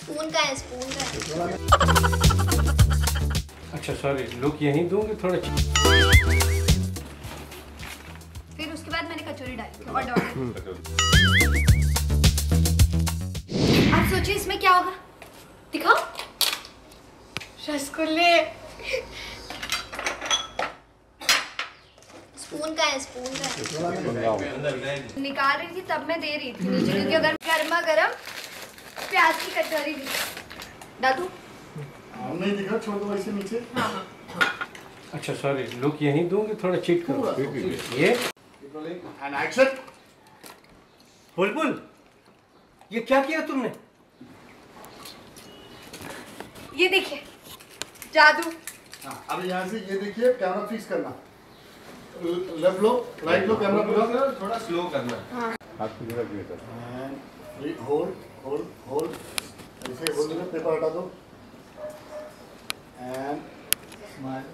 Spoon का है, spoon का है। अच्छा सॉरी, लुक यहीं दूंगी थोड़ा। फिर उसके बाद मैंने कचौरी डाली और ऑर्डर। आप सोचिए इसमें क्या होगा, दिखाओ। रसगुल्ले। स्पून का है, स्पून का है। निकाल रही थी तब मैं दे रही थी नीचे, क्योंकि अगर गर्मा गर्म प्याज की कचौरी दादू नहीं दिखा, छोड़ दो ऐसे नीचे। हाँ। अच्छा सॉरी, लुक यहीं दूंगी थोड़ा। चीट करो ये। And action. बुलबुल, ये क्या किया तुमने? ये देखिए जादू। हाँ, अब यहाँ से ये देखिए, कैमरा फिक्स करना। लेफ्ट लो, राइट लो, कैमरा पूरा थोड़ा स्लो करना। हाँ। हाथ की जगह दिए सर। होल्ड होल्ड होल्ड, ऐसे होल्ड में पेपर हटा दो एंड स्माइल।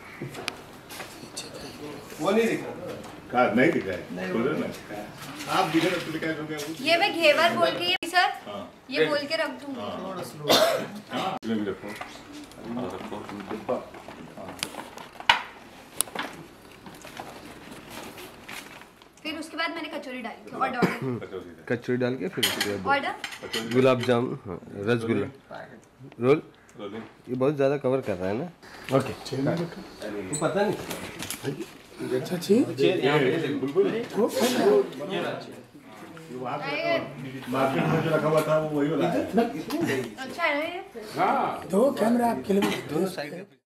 वो नहीं दिख रहा। नहीं दिखा है, आप दिखा हो गया। ये मैं घेवर बोल के ये सर हाँ। ये बोल के रख दूंगी। थोड़ा स्लो। फिर उसके बाद मैंने कचौरी डाली थी और ऑर्डर। कचौरी डाल के फिर उसके बाद ऑर्डर गुलाब जामुन, हाँ, रसगुल्ला रोल। ये बहुत ज़्यादा कवर कर रहा है ना। ओके, पता नहीं। अच्छा ठीक। मार्केट में जो रखा हुआ था वो वही वाला है। अच्छा है। दो कैमरा आपके लिए, दोनों साइड।